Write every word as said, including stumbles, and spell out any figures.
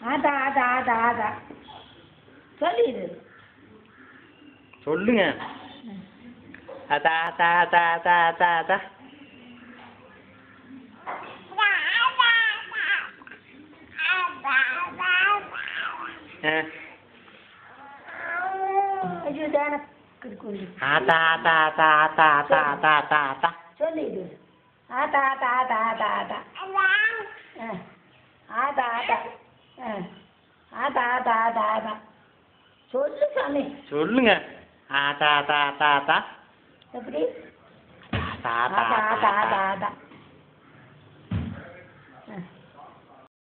ஆத்தா ஆத்தா ஆத்தா ஆத்தா சொல்லிடு. சொல்லுங்க. ஆத்தா ஆத்தா ஆத்தா ஆத்தா ஆத்தா ஆத்தா. ஆ. ஐயோ தானே ஆத்தா ஆத்தா ஆத்தா ஆத்தா ஆத்தா ஆத்தா ஆத்தா ஆத்தா. சொல்லிடு. ஆத்தா ஆத்தா ஆத்தா ஆத்தா ஆத்தா. ஆ ஆத்தா ஆத்தா. ஆ ஆத்தா ஆத்தா ஆத்தா ஆத்தா. சொல்லு சாமி. சொல்லுங்க. ஆத்தா ஆத்தா ஆத்தா ஆத்தா. எப்படி? ஆத்தா ஆத்தா ஆத்தா ஆத்தா ஆத்தா ஆத்தா ஆத்தா.